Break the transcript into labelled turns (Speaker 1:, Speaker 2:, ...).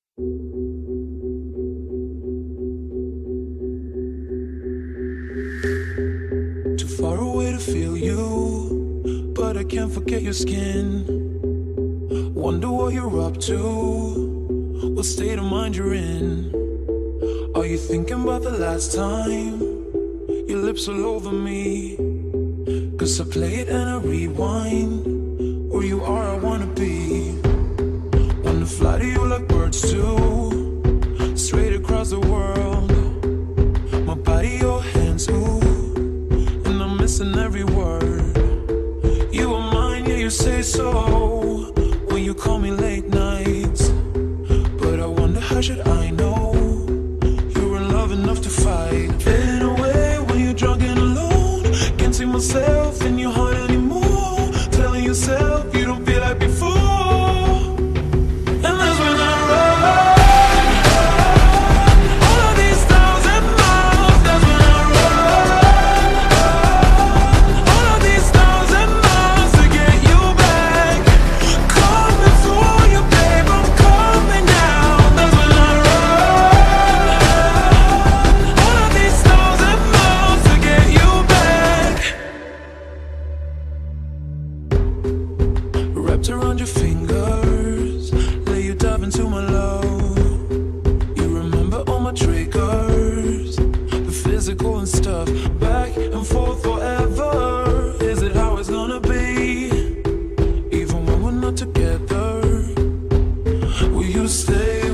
Speaker 1: Too far away to feel you, but I can't forget your skin. Wonder what you're up to, what state of mind you're in. Are you thinking about the last time your lips all over me? 'Cause I play it and I rewind. Where you are, I wanna be. Wanna fly to you like birds do, straight across the world. My body, your hands, ooh, and I'm missing every word. You are mine, yeah, you say so, when you call me late nights. But I wonder, how should I know you're in love enough to fight? Fading away when you're drunk and alone. Can't see myself in your heart anymore. Telling yourself you don't feel like before. And that's when I run. All of these 1,000 miles, that's when I run. All of these 1,000 miles to get you back. Coming for you, babe, I'm coming now. That's when I run. All of these 1,000 miles to get you back. Wrapped around your fingers, lay you dive into my love. You remember all my triggers, the physical and stuff. Back and forth forever, is it how it's gonna be? Even when we're not together, will you stay